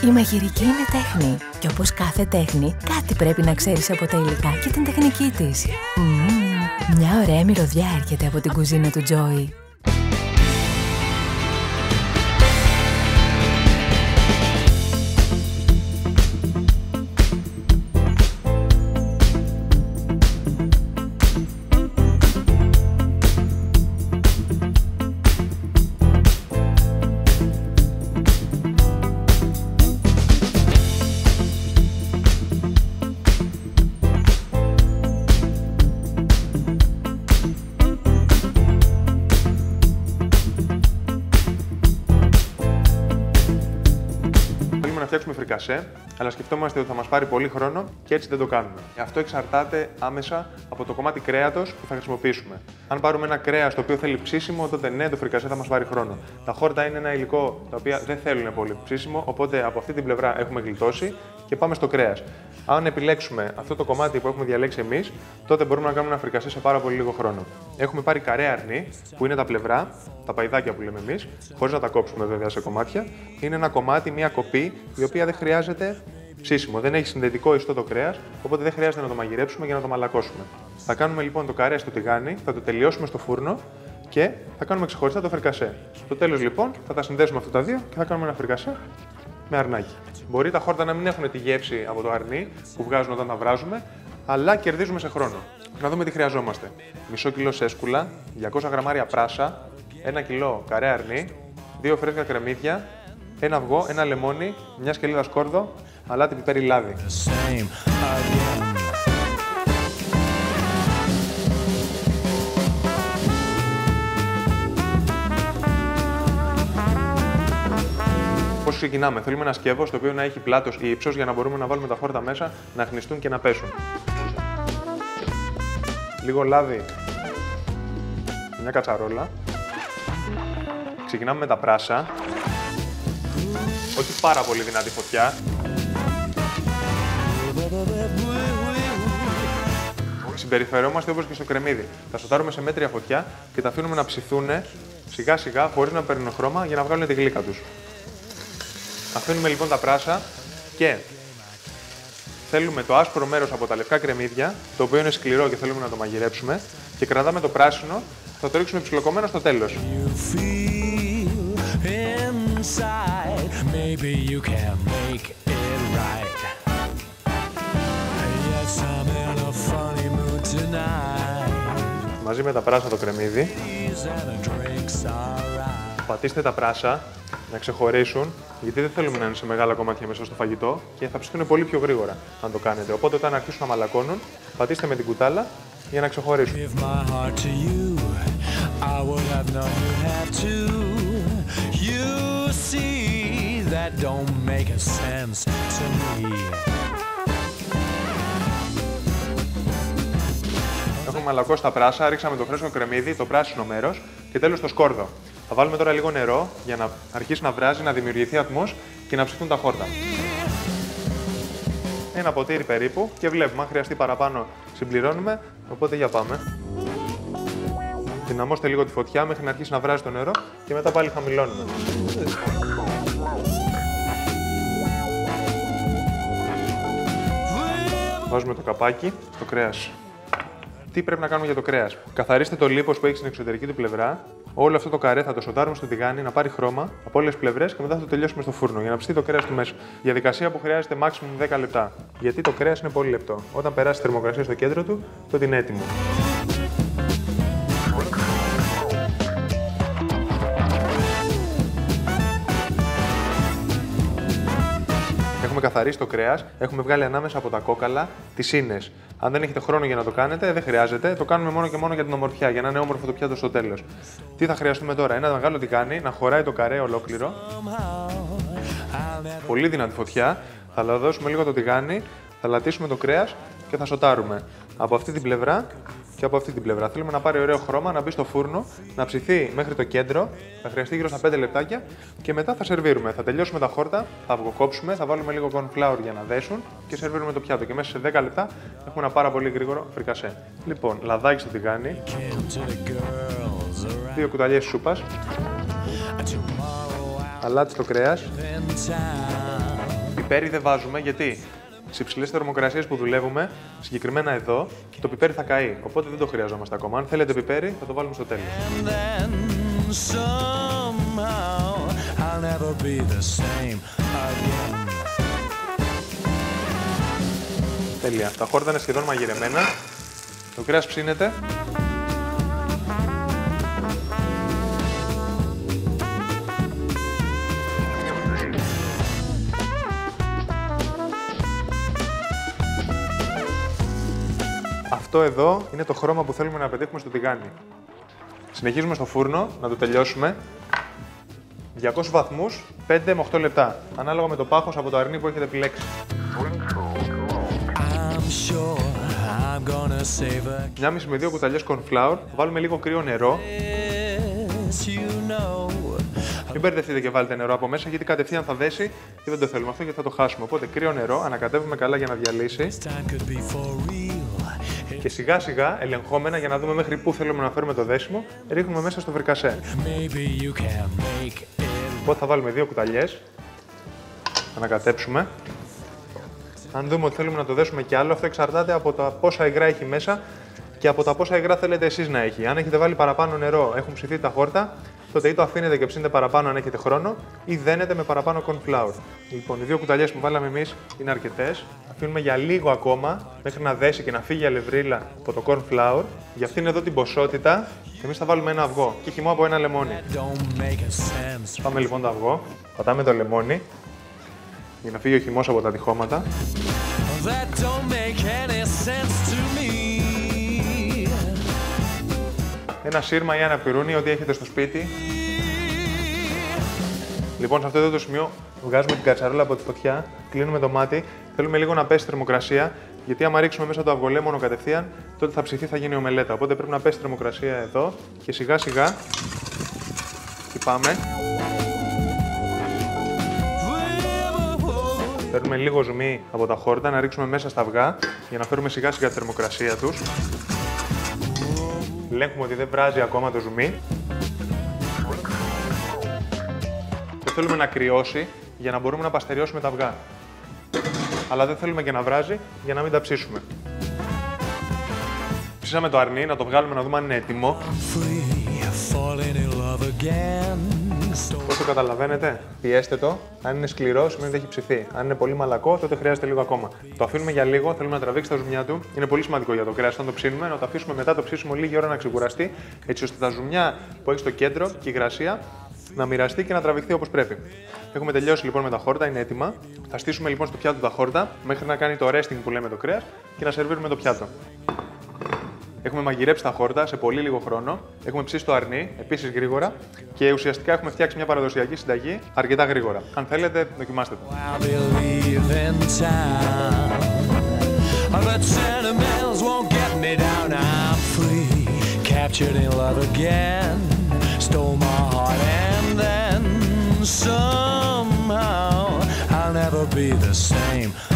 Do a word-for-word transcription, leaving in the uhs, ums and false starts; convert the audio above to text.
Η μαγειρική είναι τέχνη και όπως κάθε τέχνη, κάτι πρέπει να ξέρεις από τα υλικά και την τεχνική της. Mm, μια ωραία μυρωδιά έρχεται από την κουζίνα του Joey. Να φτιάξουμε φρικασέ, αλλά σκεφτόμαστε ότι θα μας πάρει πολύ χρόνο και έτσι δεν το κάνουμε. Αυτό εξαρτάται άμεσα από το κομμάτι κρέατος που θα χρησιμοποιήσουμε. Αν πάρουμε ένα κρέας το οποίο θέλει ψήσιμο, τότε ναι, το φρικασέ θα μας πάρει χρόνο. Τα χόρτα είναι ένα υλικό τα οποία δεν θέλουν πολύ ψήσιμο, οπότε από αυτή την πλευρά έχουμε γλιτώσει και πάμε στο κρέας. Αν επιλέξουμε αυτό το κομμάτι που έχουμε διαλέξει εμείς, τότε μπορούμε να κάνουμε ένα φρικασέ σε πάρα πολύ λίγο χρόνο. Έχουμε πάρει καρέ αρνί, που είναι τα πλευρά, τα παϊδάκια που λέμε εμείς, χωρίς να τα κόψουμε βέβαια σε κομμάτια. Είναι ένα κομμάτι, μια κοπή, η οποία δεν χρειάζεται ψήσιμο. Δεν έχει συνδετικό ιστό το κρέας, οπότε δεν χρειάζεται να το μαγειρέψουμε για να το μαλακώσουμε. Θα κάνουμε λοιπόν το καρέ στο τηγάνι, θα το τελειώσουμε στο φούρνο και θα κάνουμε ξεχωριστά το φρικασέ. Στο τέλος λοιπόν θα τα συνδέσουμε αυτά τα δύο και θα κάνουμε ένα φρικασέ με αρνάκι. Μπορεί τα χόρτα να μην έχουν τη γεύση από το αρνί που βγάζουν όταν τα βράζουμε, αλλά κερδίζουμε σε χρόνο. Να δούμε τι χρειαζόμαστε. Μισό κιλό σέσκουλα, διακόσια γραμμάρια πράσα, ένα κιλό καρέ αρνί, δύο φρέσκα κρεμμύδια, ένα αυγό, ένα λεμόνι, μια σκελίδα σκόρδο, αλάτι, πιπέρι, λάδι. Πώς ξεκινάμε? Θέλουμε ένα σκεύος το οποίο να έχει πλάτος ή ύψος για να μπορούμε να βάλουμε τα χόρτα μέσα, να χνιστούν και να πέσουν. Λίγο λάδι, μια κατσαρόλα. Ξεκινάμε με τα πράσα. Όχι πάρα πολύ δυνατή φωτιά. Συμπεριφερόμαστε όπως και στο κρεμμύδι. Τα σοτάρουμε σε μέτρια φωτιά και τα αφήνουμε να ψηθούν σιγά σιγά χωρίς να παίρνουν χρώμα για να βγάλουν τη γλύκα τους. Αφήνουμε λοιπόν τα πράσα και θέλουμε το άσπρο μέρος από τα λευκά κρεμμύδια, το οποίο είναι σκληρό και θέλουμε να το μαγειρέψουμε, και κρατάμε το πράσινο, θα το ρίξουμε ψιλοκομμένο στο τέλος. Μαζί με τα πράσα το κρεμμύδι, πατήστε τα πράσα να ξεχωρίσουν, γιατί δεν θέλουμε να είναι σε μεγάλα κομμάτια μέσα στο φαγητό και θα ψηθούν πολύ πιο γρήγορα αν το κάνετε. Οπότε όταν αρχίσουν να μαλακώνουν, πατήστε με την κουτάλα για να ξεχωρίσουν. Έχουμε μαλακώσει τα πράσα, ρίξαμε το φρέσκο κρεμμύδι, το πράσινο μέρος και τέλος το σκόρδο. Θα βάλουμε τώρα λίγο νερό για να αρχίσει να βράζει, να δημιουργηθεί ατμός και να ψηθούν τα χόρτα. Ένα ποτήρι περίπου και βλέπουμε, αν χρειαστεί παραπάνω συμπληρώνουμε, οπότε για πάμε. Δυναμώστε λίγο τη φωτιά μέχρι να αρχίσει να βράζει το νερό και μετά πάλι χαμηλώνουμε. Βάζουμε το καπάκι, το κρέας. Τι πρέπει να κάνουμε για το κρέας? Καθαρίστε το λίπος που έχει στην εξωτερική του πλευρά. Όλο αυτό το καρέ θα το σοτάρουμε στο τηγάνι να πάρει χρώμα από όλες τις πλευρές και μετά θα το τελειώσουμε στο φούρνο για να ψηθεί το κρέας του μέσα. Διαδικασία που χρειάζεται maximum δέκα λεπτά. Γιατί το κρέας είναι πολύ λεπτό. Όταν περάσει τη θερμοκρασία στο κέντρο του, τότε είναι έτοιμο. Έχουμε καθαρίσει το κρέας, έχουμε βγάλει ανάμεσα από τα κόκαλα τις ίνες. Αν δεν έχετε χρόνο για να το κάνετε, δεν χρειάζεται. Το κάνουμε μόνο και μόνο για την ομορφιά, για να είναι όμορφο το πιάτο στο τέλος. Τι θα χρειαστούμε τώρα? Ένα μεγάλο τηγάνι να χωράει το καρέ ολόκληρο. Πολύ δυνατή φωτιά. Θα δώσουμε λίγο το τηγάνι, θα λατίσουμε το κρέας και θα σοτάρουμε από αυτή την πλευρά και από αυτή την πλευρά. Θέλουμε να πάρει ωραίο χρώμα, να μπει στο φούρνο, να ψηθεί μέχρι το κέντρο. Θα χρειαστεί γύρω στα πέντε λεπτάκια και μετά θα σερβίρουμε. Θα τελειώσουμε τα χόρτα, θα αυγοκόψουμε, θα βάλουμε λίγο corn flour για να δέσουν και σερβίρουμε το πιάτο. Και μέσα σε δέκα λεπτά έχουμε ένα πάρα πολύ γρήγορο φρικασέ. Λοιπόν, λαδάκι στο τηγάνι, δύο κουταλιές σούπας, αλάτι στο κρέας, Πιπέρι δεν βάζουμε γιατί στις υψηλές θερμοκρασίες που δουλεύουμε, συγκεκριμένα εδώ, το πιπέρι θα καεί. Οπότε δεν το χρειαζόμαστε ακόμα. Αν θέλετε πιπέρι, θα το βάλουμε στο τέλος. Τέλεια. Τα χόρτα είναι σχεδόν μαγειρεμένα. Το κρέας ψήνεται. Αυτό εδώ είναι το χρώμα που θέλουμε να πετύχουμε στο τηγάνι. Συνεχίζουμε στο φούρνο, να το τελειώσουμε. διακόσιους βαθμούς, πέντε με οκτώ λεπτά, ανάλογα με το πάχος από το αρνί που έχετε επιλέξει. Μια μισή με δύο κουταλιές corn flour, βάλουμε λίγο κρύο νερό. Μην μπερδευτείτε και βάλετε νερό από μέσα γιατί κατευθείαν θα δέσει και δεν το θέλουμε αυτό γιατί θα το χάσουμε. Οπότε κρύο νερό, ανακατεύουμε καλά για να διαλύσει. Και σιγά σιγά, ελεγχόμενα για να δούμε μέχρι πού θέλουμε να φέρουμε το δέσιμο, ρίχνουμε μέσα στο φρικασέ. Οπότε θα βάλουμε δύο κουταλιές, ανακατέψουμε. Αν δούμε ότι θέλουμε να το δέσουμε κι άλλο, αυτό εξαρτάται από τα πόσα υγρά έχει μέσα και από τα πόσα υγρά θέλετε εσείς να έχει. Αν έχετε βάλει παραπάνω νερό, έχουν ψηθεί τα χόρτα, τότε ή το αφήνετε και ψήνετε παραπάνω αν έχετε χρόνο, ή δένετε με παραπάνω corn flour. Λοιπόν, οι δύο κουταλιές που βάλαμε εμείς είναι αρκετές. Αφήνουμε για λίγο ακόμα, μέχρι να δέσει και να φύγει η αλευρίλα από το corn flour. Για αυτήν εδώ την ποσότητα, εμείς θα βάλουμε ένα αυγό και χυμό από ένα λεμόνι. Πάμε λοιπόν το αυγό, πατάμε το λεμόνι για να φύγει ο χυμός από τα τυχώματα. Ένα σύρμα ή ένα πιρούνι, ό,τι έχετε στο σπίτι. Λοιπόν, σε αυτό εδώ το σημείο βγάζουμε την κατσαρόλα από τη φωτιά, κλείνουμε το μάτι, θέλουμε λίγο να πέσει η θερμοκρασία, γιατί άμα ρίξουμε μέσα το αυγολέμονο κατευθείαν, τότε θα ψηθεί, θα γίνει ομελέτα. Οπότε πρέπει να πέσει η θερμοκρασία εδώ και σιγά σιγά χτυπάμε. Παίρνουμε λίγο ζουμί από τα χόρτα, να ρίξουμε μέσα στα αυγά για να φέρουμε σιγά σιγά τη θερμοκρασία τους. Ελέγχουμε ότι δεν βράζει ακόμα το ζουμί. Και θέλουμε να κρυώσει για να μπορούμε να παστεριώσουμε τα αυγά. Αλλά δεν θέλουμε και να βράζει για να μην τα ψήσουμε. Ψήσαμε το αρνί, να το βγάλουμε να δούμε αν είναι έτοιμο. Πώς το καταλαβαίνετε, πιέστε το. Αν είναι σκληρό, σημαίνει ότι έχει ψηθεί. Αν είναι πολύ μαλακό, τότε χρειάζεται λίγο ακόμα. Το αφήνουμε για λίγο, θέλουμε να τραβήξει τα ζουμιά του. Είναι πολύ σημαντικό για το κρέας. Όταν το ψήνουμε, να το αφήσουμε μετά το ψήσιμο λίγη ώρα να ξεκουραστεί, έτσι ώστε τα ζουμιά που έχει στο κέντρο και η υγρασία να μοιραστεί και να τραβηχθεί όπως πρέπει. Έχουμε τελειώσει λοιπόν με τα χόρτα, είναι έτοιμα. Θα στήσουμε λοιπόν στο πιάτο τα χόρτα μέχρι να κάνει το resting που λέμε το κρέας και να σερβίρουμε το πιάτο. Έχουμε μαγειρέψει τα χόρτα σε πολύ λίγο χρόνο. Έχουμε ψήσει το αρνί επίσης γρήγορα και ουσιαστικά έχουμε φτιάξει μια παραδοσιακή συνταγή αρκετά γρήγορα. Αν θέλετε, δοκιμάστε το. Somehow I'll never be the same.